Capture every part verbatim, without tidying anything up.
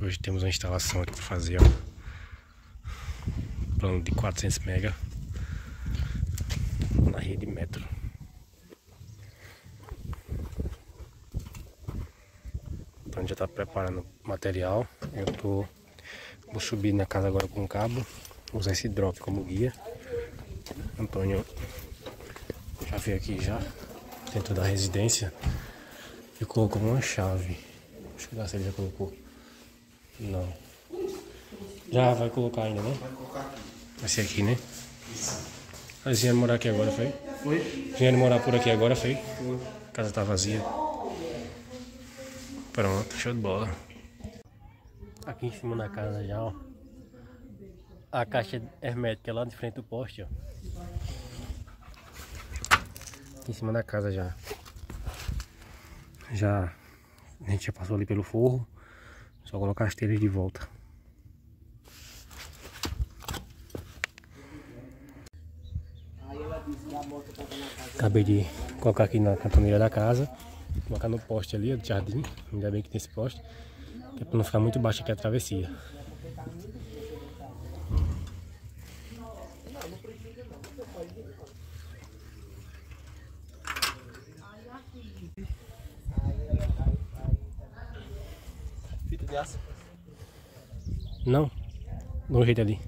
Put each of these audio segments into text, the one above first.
Hoje temos uma instalação aqui para fazer, ó. Plano de quatrocentos mega na rede metro. Então a gente já tá preparando o material. Eu tô vou subir na casa agora com o cabo, usar esse drop como guia. Antônio já veio aqui já dentro da residência e colocou uma chave. Deixa eu ver se ele já colocou. Não. Já vai colocar ainda, né? Vai colocar aqui. Vai ser aqui, né? Isso. Mas vieram morar aqui agora, foi? Foi? Vieram morar por aqui agora, foi? Foi. A casa tá vazia. Pronto, show de bola. Aqui em cima da casa já, ó. A caixa hermética lá de frente do poste, ó. Aqui em cima da casa já. Já a gente já passou ali pelo forro. Só colocar as telhas de volta. Acabei de colocar aqui na cantoneira da casa. Colocar no poste ali, do jardim. Ainda bem que tem esse poste. Que é pra não ficar muito baixo aqui a travessia. Fita de aço? Não, no jeito ali.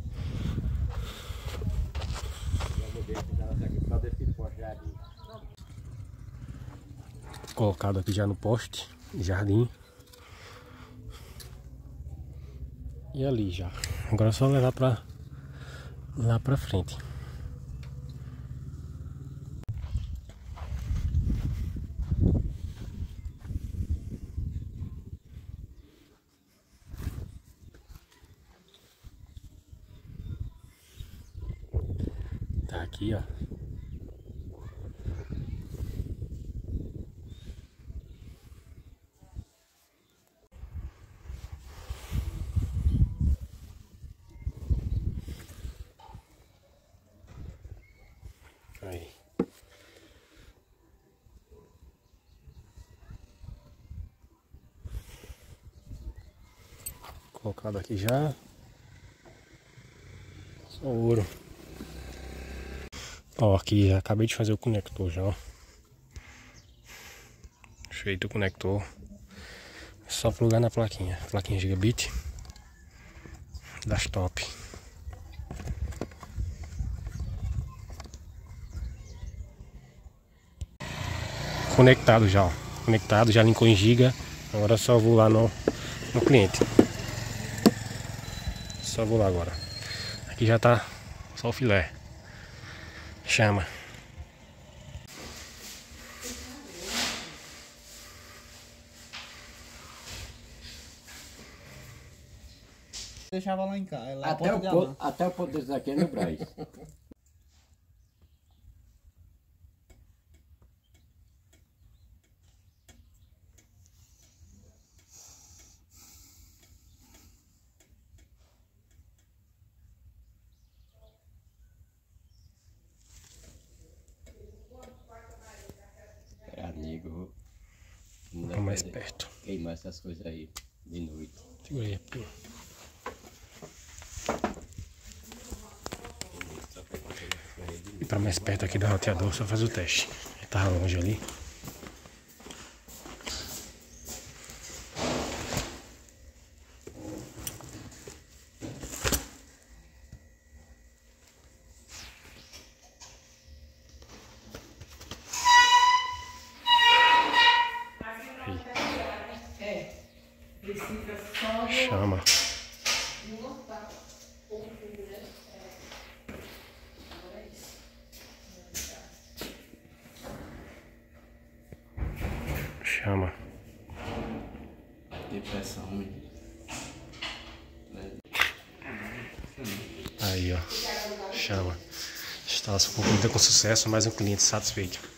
Colocado aqui já no poste, jardim. E ali já. Agora é só levar pra lá pra frente. Tá aqui, ó. Aí. Colocado aqui já. Só ouro. Ó, aqui já acabei de fazer o conector já, ó. Feito o conector. É só plugar na plaquinha. Plaquinha gigabit. Das top. Conectado já, ó. Conectado, já linkou em giga. Agora só vou lá no, no cliente. Só vou lá agora. Aqui já tá só o filé. Chama. Deixava lá em casa. Lá Até, o ponto, até o ponto desse aqui é no Braz. É, amigo. Não Vou mais perto. Queimar essas coisas aí de noite. Segura aí, pô. E para mais perto aqui do roteador, só fazer o teste. Ele tava longe ali. Chama. Chama. Depressão, menino. Aí, ó. Chama. Instalação concluída com sucesso, mais um cliente satisfeito.